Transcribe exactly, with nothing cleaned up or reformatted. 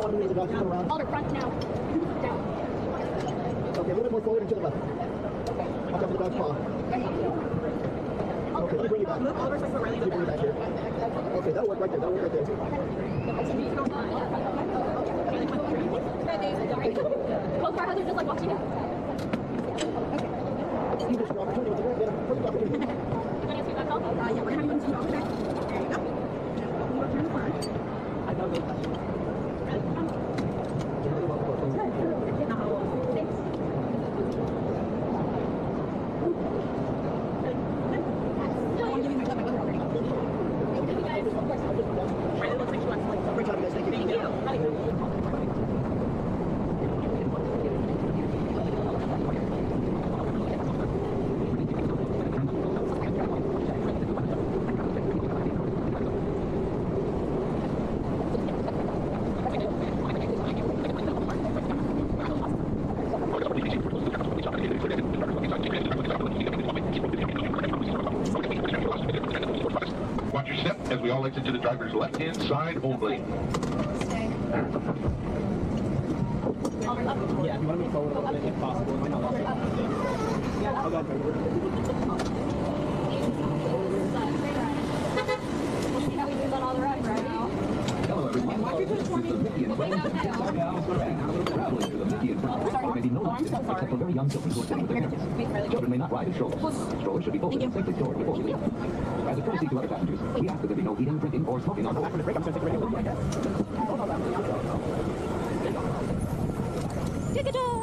All the front now. Down. Okay, a little bit more forward and to the left. Watch out for the dog's paw. Okay, let me bring you back. Move over so we're really Let me bring you back here. Okay, that'll work right there. That'll work right there. Both of our husbands just like watching it. You just an opportunity with the grab. Yeah, perfect opportunity. Want to see that call? Uh, yeah, we're going to have you into okay. There you go. We'll turn the corner. I know those guys. Riley looks like she wants to like Great job, guys. Thank you. Thank you. Watch your step as we all exit to the driver's left-hand side only. Yeah, if you want to move forward a little bit, if possible. I know that's yeah, I'll go ahead. We'll see how we do on all the rides right now. Hello everyone, this is the Mickey and Friends and Traveling to the Mickey and Friends Park may be no longer except for very young children who are sitting with their parents. Children may not ride in strollers. Strollers should be opened and safely stored before you leave. As a courtesy to other passengers, we ask that there be no eating, drinking, or smoking on board. After the break, I'm going to take a break. Take a